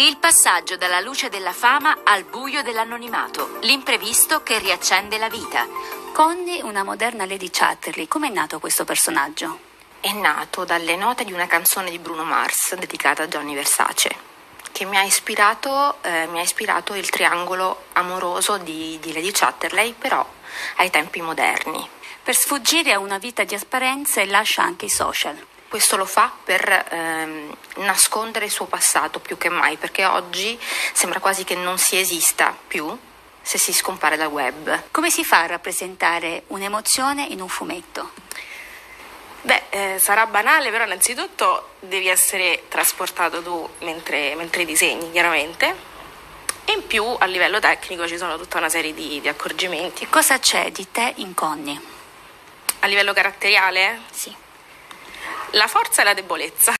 Il passaggio dalla luce della fama al buio dell'anonimato, l'imprevisto che riaccende la vita. Connie, una moderna Lady Chatterley, come è nato questo personaggio? È nato dalle note di una canzone di Bruno Mars dedicata a Gianni Versace, che mi ha ispirato il triangolo amoroso di Lady Chatterley, però ai tempi moderni. Per sfuggire a una vita di apparenze lascia anche i social. Questo lo fa per nascondere il suo passato più che mai, perché oggi sembra quasi che non si esista più se si scompare dal web. Come si fa a rappresentare un'emozione in un fumetto? Sarà banale, però innanzitutto devi essere trasportato tu mentre disegni, chiaramente. E in più, a livello tecnico, ci sono tutta una serie di accorgimenti. Cosa c'è di te in Connie? A livello caratteriale? Sì. La forza e la debolezza.